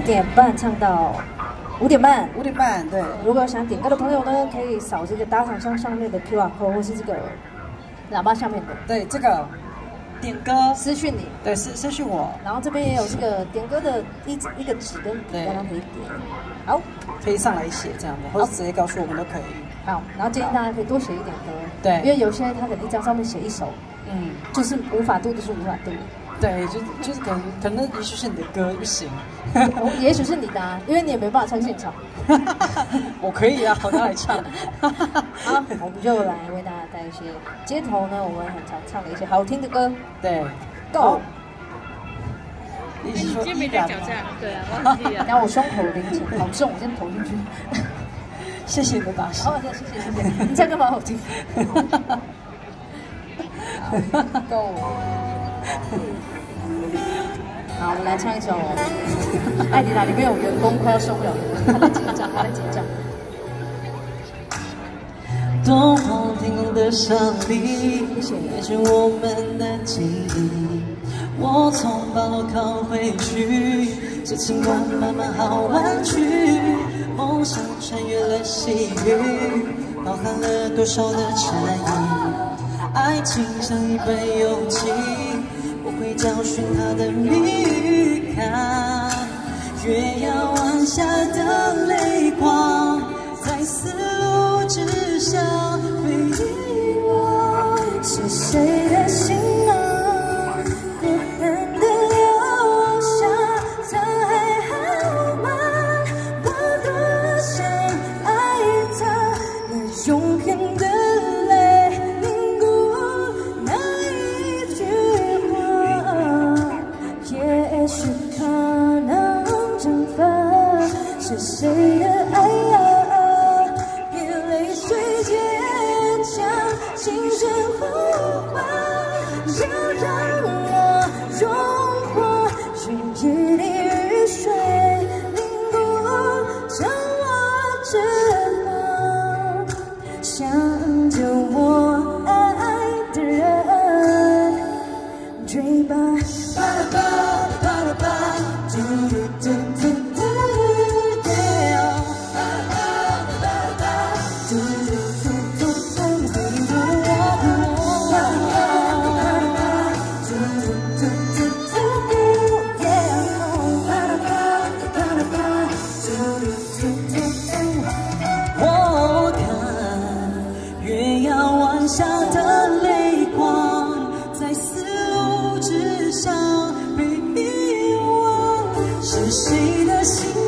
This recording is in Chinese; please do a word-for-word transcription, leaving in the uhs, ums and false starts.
点半唱到五点半。 五点半，对。 如果想点歌的朋友呢，可以扫这个打赏箱上面的 Q R code， 或是这个喇叭下面的。 对，这个点歌私讯你。 对，私私讯我。 然后这边也有这个点歌的一一个纸跟笔，大家可以点。好， 可以上来写这样的，或者直接告诉我们都可以。 好，然后建议大家可以多写一点歌。 对， 因为有些他可能一张上面写一首，嗯，就是无法度就是无法度。 对，就就是可能可能也许是你的歌不行， 也许是你的、啊，因为你也没办法唱现场。 我可以啊，我拿来唱。 好，我们就来为大家带一些街头呢，我们很常唱的一些好听的歌。 对 ，Go。 你是说今天没在挑战？对啊，忘记了。 然后我胸口零钱好重，我先投进去。 谢谢你的打赏。 好，谢谢谢谢。你这样干嘛好听？好 ，Go。好，我们来唱一首《艾迪达》，里面有员工快要受不了了，他在紧张，他在紧张。 东方天空的上里，也是我们的记忆。我从八楼靠回去，这情关慢慢好弯曲。梦想穿越了细雨，包含了多少的禅意？爱情像一杯勇气。我会找寻它的谜语，看月牙湾下的泪光，在丝路之上被遗忘。是谁的心啊，孤单的留下，他还好吗？我多想爱他，那永远的泪凝固那一句。也许可能蒸发，是谁的爱啊？别泪水坚强，轻声呼唤，要让我融化，用一滴雨水凝固，将我治疗，想救我爱的人，追吧。我看月牙湾下的泪光，在丝路之上被遗忘，是谁的心？